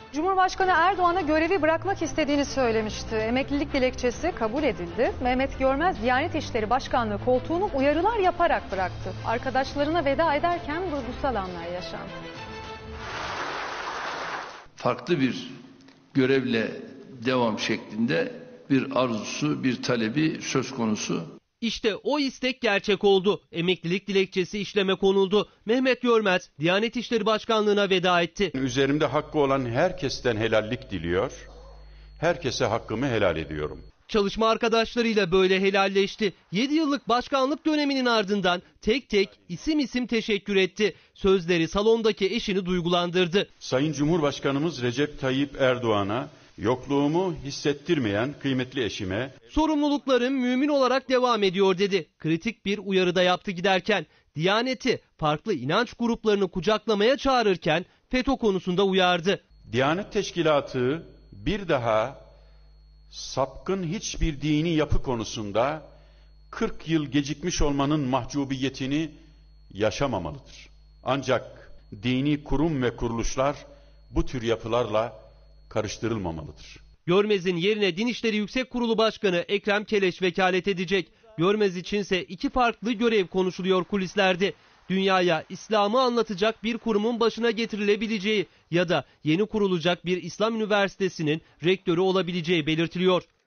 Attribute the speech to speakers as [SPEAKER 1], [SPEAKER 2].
[SPEAKER 1] Cumhurbaşkanı Erdoğan'a görevi bırakmak istediğini söylemişti. Emeklilik dilekçesi kabul edildi. Mehmet Görmez Diyanet İşleri Başkanlığı koltuğunu uyarılar yaparak bıraktı. Arkadaşlarına veda ederken duygusal anlar yaşandı.
[SPEAKER 2] Farklı bir görevle devam şeklinde bir arzusu, bir talebi söz konusu.
[SPEAKER 3] İşte o istek gerçek oldu. Emeklilik dilekçesi işleme konuldu. Mehmet Görmez Diyanet İşleri Başkanlığı'na veda etti.
[SPEAKER 4] Üzerimde hakkı olan herkesten helallik diliyor. Herkese hakkımı helal ediyorum.
[SPEAKER 3] Çalışma arkadaşlarıyla böyle helalleşti. 7 yıllık başkanlık döneminin ardından tek tek isim isim teşekkür etti. Sözleri salondaki eşini duygulandırdı.
[SPEAKER 4] Sayın Cumhurbaşkanımız Recep Tayyip Erdoğan'a yokluğumu hissettirmeyen kıymetli eşime,
[SPEAKER 3] sorumluluklarım mümin olarak devam ediyor dedi. Kritik bir uyarı da yaptı giderken. Diyaneti farklı inanç gruplarını kucaklamaya çağırırken FETÖ konusunda uyardı.
[SPEAKER 4] Diyanet Teşkilatı bir daha sapkın hiçbir dini yapı konusunda 40 yıl gecikmiş olmanın mahcubiyetini yaşamamalıdır. Ancak dini kurum ve kuruluşlar bu tür yapılarla karıştırılmamalıdır.
[SPEAKER 3] Görmez'in yerine Din İşleri Yüksek Kurulu Başkanı Ekrem Keleş vekalet edecek. Görmez içinse iki farklı görev konuşuluyor kulislerde. Dünyaya İslam'ı anlatacak bir kurumun başına getirilebileceği ya da yeni kurulacak bir İslam üniversitesinin rektörü olabileceği belirtiliyor.